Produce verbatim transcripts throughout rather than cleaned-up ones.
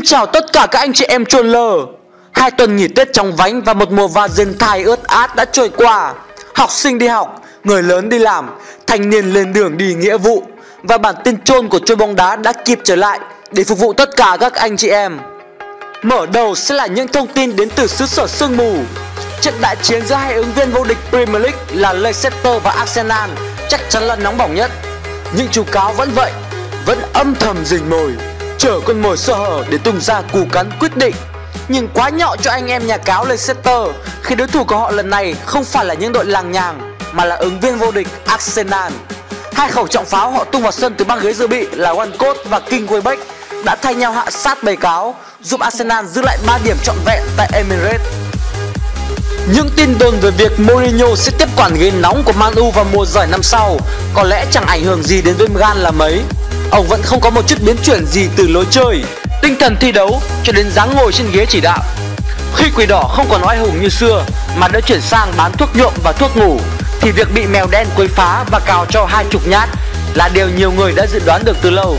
chào tất cả các anh chị em troller. Hai tuần nghỉ Tết chóng vánh và một mùa Valentine ướt át đã trôi qua. Học sinh đi học, người lớn đi làm, thanh niên lên đường đi nghĩa vụ. Và bản tin chôn của Chơi Bóng Đá đã kịp trở lại để phục vụ tất cả các anh chị em. Mở đầu sẽ là những thông tin đến từ xứ sở sương mù. Trận đại chiến giữa hai ứng viên vô địch Premier League là Leicester và Arsenal chắc chắn là nóng bỏng nhất. Nhưng chú cáo vẫn vậy, vẫn âm thầm rình mồi, chờ con mồi sơ hở để tung ra cú cắn quyết định. Nhưng quá nhọ cho anh em nhà cáo Leicester khi đối thủ của họ lần này không phải là những đội làng nhàng mà là ứng viên vô địch Arsenal. Hai khẩu trọng pháo họ tung vào sân từ băng ghế dự bị là Walcott và King Welbeck đã thay nhau hạ sát bầy cáo, giúp Arsenal giữ lại ba điểm trọn vẹn tại Emirates. Những tin đồn về việc Mourinho sẽ tiếp quản ghế nóng của Man U vào mùa giải năm sau có lẽ chẳng ảnh hưởng gì đến Wenger là mấy. Ông vẫn không có một chút biến chuyển gì từ lối chơi, tinh thần thi đấu cho đến dáng ngồi trên ghế chỉ đạo. Khi Quỷ Đỏ không còn oai hùng như xưa mà đã chuyển sang bán thuốc nhuộm và thuốc ngủ, thì việc bị mèo đen quấy phá và cào cho hai chục nhát là điều nhiều người đã dự đoán được từ lâu.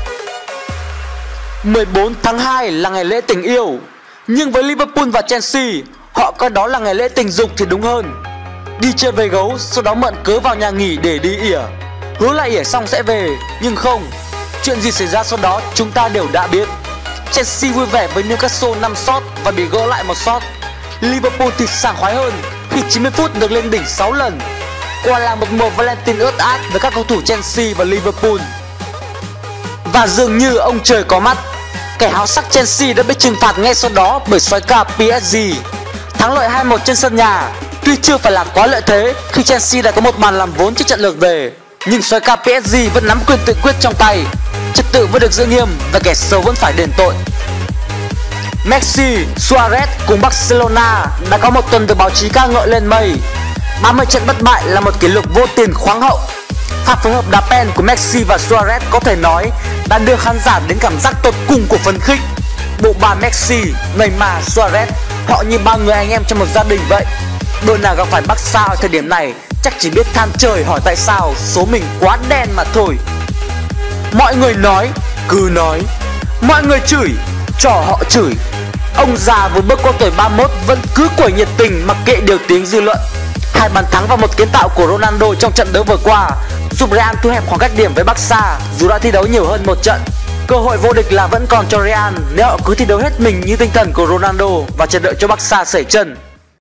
mười bốn tháng hai là ngày lễ tình yêu, nhưng với Liverpool và Chelsea, họ coi đó là ngày lễ tình dục thì đúng hơn. Đi chơi về gấu, sau đó mượn cớ vào nhà nghỉ để đi ỉa, hứa là ỉa xong sẽ về, nhưng không. Chuyện gì xảy ra sau đó chúng ta đều đã biết. Chelsea vui vẻ với Newcastle năm shot và bị gỡ lại một shot. Liverpool thì sảng khoái hơn khi chín mươi phút được lên đỉnh sáu lần. Quả là một mùa Valentine ướt át với các cầu thủ Chelsea và Liverpool. Và dường như ông trời có mắt, kẻ háo sắc Chelsea đã bị trừng phạt ngay sau đó bởi soái ca pê ét giê. Thắng lợi hai một trên sân nhà tuy chưa phải là quá lợi thế khi Chelsea đã có một màn làm vốn trước trận lượt về, nhưng soái ca pê ét giê vẫn nắm quyền tự quyết trong tay, trật tự vẫn được giữ nghiêm và kẻ xấu vẫn phải đền tội. Messi, Suarez cùng Barcelona đã có một tuần được báo chí ca ngợi lên mây. ba mươi trận bất bại là một kỷ lục vô tiền khoáng hậu. Pha phối hợp đá pen của Messi và Suarez có thể nói đã đưa khán giả đến cảm giác tột cùng của phấn khích. Bộ ba Messi, Neymar, Suarez, họ như ba người anh em trong một gia đình vậy. Đội nào gặp phải Barca ở thời điểm này chắc chỉ biết than trời hỏi tại sao số mình quá đen mà thôi. Mọi người nói, cứ nói. Mọi người chửi, cho họ chửi. Ông già vừa bước qua tuổi ba mươi mốt vẫn cứ quẩy nhiệt tình mặc kệ điều tiếng dư luận. Hai bàn thắng và một kiến tạo của Ronaldo trong trận đấu vừa qua giúp Real thu hẹp khoảng cách điểm với Barca dù đã thi đấu nhiều hơn một trận. Cơ hội vô địch là vẫn còn cho Real nếu họ cứ thi đấu hết mình như tinh thần của Ronaldo và chờ đợi cho Barca sẩy chân.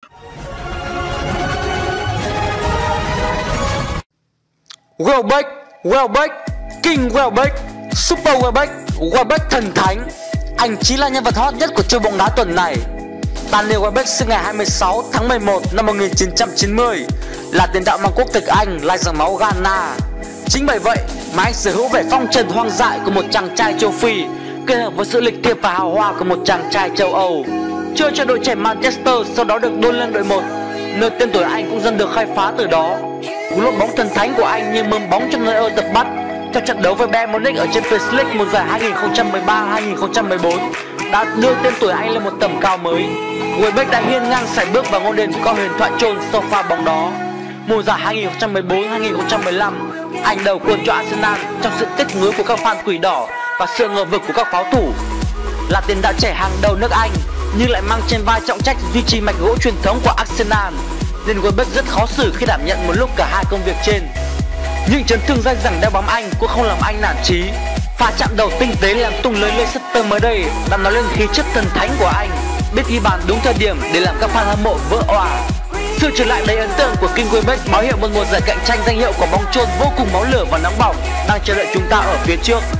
Welbeck, Welbeck, King Welbeck, Super Welbeck, Welbeck thần thánh. Anh chính là nhân vật hot nhất của Chơi Bóng Đá tuần này. Daniel Welbeck sinh ngày hai mươi sáu tháng mười một năm một nghìn chín trăm chín mươi, là tiền đạo mang quốc tịch Anh, lai dòng máu Ghana. Chính bởi vậy mà anh sở hữu vẻ phong trần hoang dại của một chàng trai châu Phi kết hợp với sự lịch thiệp và hào hoa của một chàng trai châu Âu. Chơi cho đội trẻ Manchester, sau đó được đôn lên đội một, nơi tên tuổi anh cũng dần được khai phá từ đó. Cú lốp bóng thần thánh của anh như mầm bóng trong nơi ơ tập bắt trong trận đấu với Bayern Munich ở Champions League mùa giải hai nghìn không trăm mười ba hai nghìn không trăm mười bốn đã đưa tên tuổi anh lên một tầm cao mới. Welbeck đã hiên ngang sải bước vào ngôi đền của các huyền thoại chôn sau pha bóng đó. Mùa giải hai nghìn không trăm mười bốn hai nghìn không trăm mười lăm, anh đầu quân cho Arsenal trong sự tiếc nuối của các fan Quỷ Đỏ và sự ngờ vực của các pháo thủ. Là tiền đạo trẻ hàng đầu nước Anh nhưng lại mang trên vai trọng trách duy trì mạch gỗ truyền thống của Arsenal, nên Welbeck rất khó xử khi đảm nhận một lúc cả hai công việc trên. Những chấn thương dai dẳng đeo bám anh cũng không làm anh nản chí. Pha chạm đầu tinh tế làm tung lưới Leicester mới đây đã nói lên khí chất thần thánh của anh, biết ghi bàn đúng thời điểm để làm các fan hâm mộ vỡ òa. Sự trở lại đầy ấn tượng của King Welbeck báo hiệu một mùa giải cạnh tranh danh hiệu của bóng chôn vô cùng máu lửa và nóng bỏng đang chờ đợi chúng ta ở phía trước.